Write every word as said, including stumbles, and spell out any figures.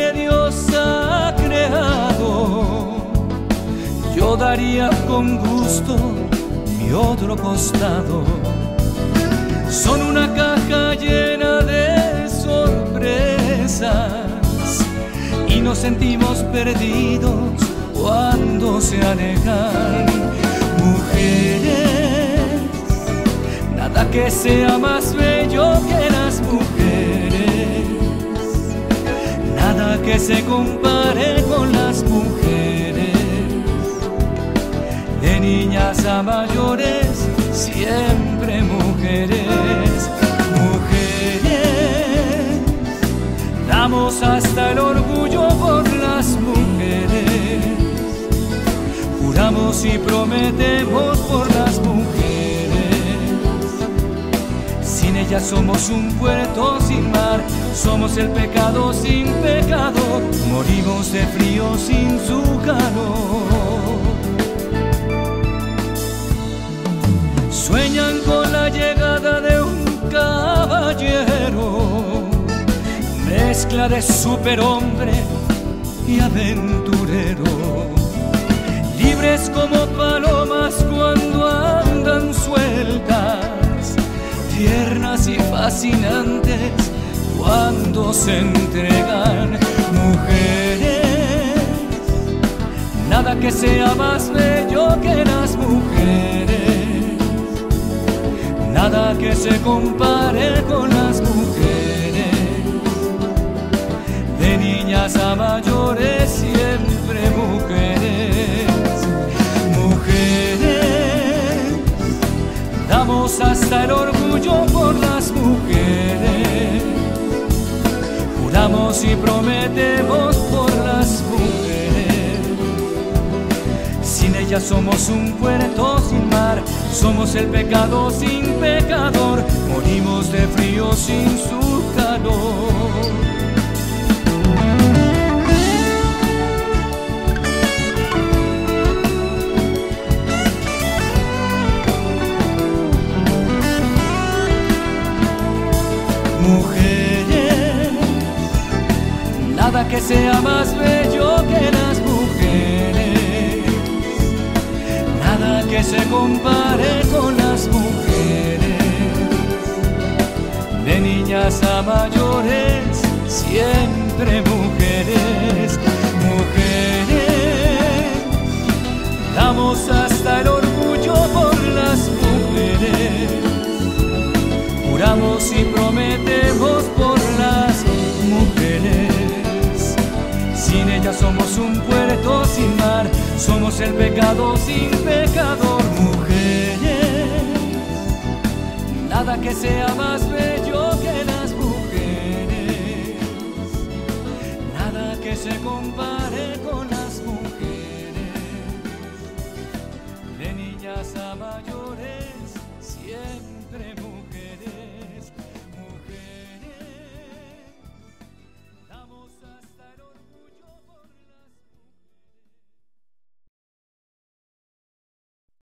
que Dios ha creado, yo daría con gusto mi otro costado. Son una caja llena de sorpresas y nos sentimos perdidos cuando se alejan. Mujeres, nada que sea más bello que las mujeres, nada que se compare con las mujeres. De niñas a mayores, siempre mujeres. Mujeres, damos hasta el orgullo por las mujeres, juramos y prometemos por las mujeres. Sin ellas somos un puerto sin mar, somos el pecado sin pecado, morimos de frío sin su calor. Sueñan con la llegada de un caballero, mezcla de superhombre y aventurero, libres como palomas cuando andan sueltas, tiernas y fascinantes cuando se entregan. Mujeres, nada que sea más bello que las mujeres, nada que se compare con las mujeres. De niñas a mayores, siempre mujeres. Mujeres, damos hasta el orgullo por las mujeres, juramos y prometemos por las mujeres. Sin ellas somos un puerto sin mar, somos el pecado sin pecador, morimos de frío sin su calor. Mujeres, nada que sea más bello que las mujeres, nada que se compare con las mujeres. De niñas a mayores, siempre mujeres. Mujeres, damos hasta el orgullo por las mujeres, juramos y prometemos por las mujeres. Sin ellas somos un puerto sin mar, somos el pecado sin pecador. Mujeres, nada que sea más bello que las mujeres, nada que se compare con las mujeres. De niñas a mayores, siempre